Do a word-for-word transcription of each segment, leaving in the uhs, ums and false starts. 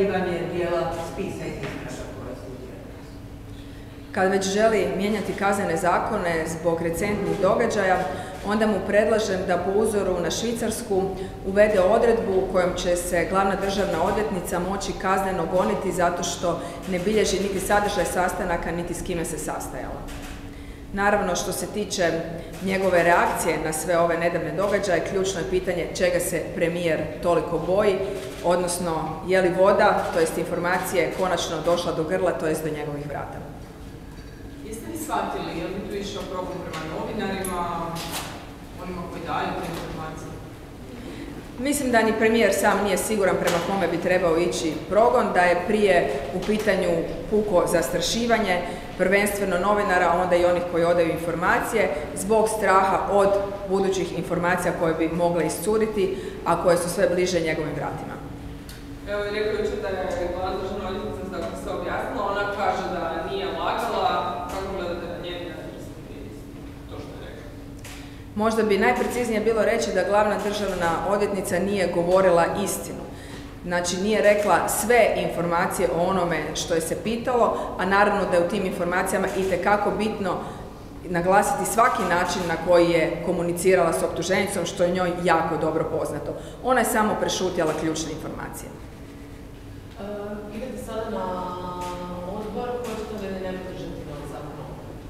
objavljivanje dijela spisa iz istraga koje su utjerene. Kad već želi mijenjati kaznene zakone zbog recentnih događaja, onda mu predlažem da po uzoru na Švicarsku uvede odredbu kojom će se glavna državna odvjetnica moći kazneno goniti zato što ne bilježi niti sadržaj sastanaka, niti s kime se sastajala. Naravno, što se tiče njegove reakcije na sve ove nedavne događaje, ključno je pitanje čega se premijer toliko boji, odnosno je li voda, to jest informacije, konačno došla do grla, to jest do njegovih vrata. Jeste li shvatili, je li tu išao progon prema novinarima, onima koji daju te informacije? Mislim da ni premijer sam nije siguran prema kome bi trebao ići progon, da je prije u pitanju puko zastrašivanje, prvenstveno novinara, a onda i onih koji odaju informacije, zbog straha od budućih informacija koje bi mogle iscuriti, a koje su sve bliže njegovim vratima. Evo je rekao jučer da je glavna državna odvjetnica tako se objasnila, ona kaže da nije lagala, kako gledate na njeni to što je rekao? Možda bi najpreciznije bilo reći da glavna državna odvjetnica nije govorila istinu. Znači, nije rekla sve informacije o onome što je se pitalo, a naravno da je u tim informacijama itekako bitno naglasiti svaki način na koji je komunicirala s optuženicom, što je njoj jako dobro poznato. Ona je samo prešutjela ključne informacije. Uh, idete sada na odbor, hoćete li ne podržati novi zakon?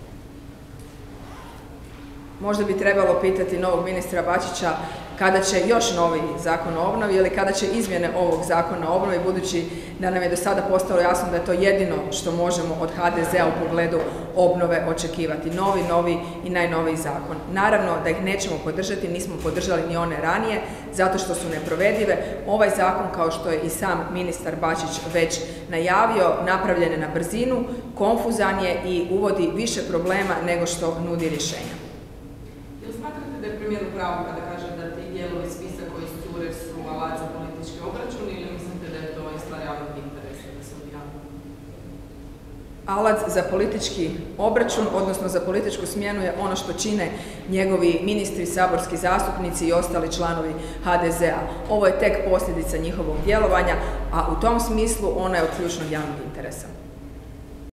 Možda bi trebalo pitati novog ministra Bačića kada će još novi zakon o obnovi ili kada će izmjene ovog zakona o obnovi, budući da nam je do sada postalo jasno da je to jedino što možemo od ha de zea u pogledu obnove očekivati. Novi, novi i najnoviji zakon. Naravno da ih nećemo podržati, nismo podržali ni one ranije, zato što su neprovedive. Ovaj zakon, kao što je i sam ministar Bačić već najavio, napravljen je na brzinu, konfuzan je i uvodi više problema nego što nudi rješenja. Jel smatrate da je premijer u pravu kada kaže da ti dijelovi spisa koji cure su alat za politički obračun ili mislite da je to stvar javnog interesa da se objavi? Alat za politički obračun, odnosno za političku smjenu, je ono što čine njegovi ministri, saborski zastupnici i ostali članovi ha de zea. Ovo je tek posljedica njihovog djelovanja, a u tom smislu ona je od ključnog javnog interesa.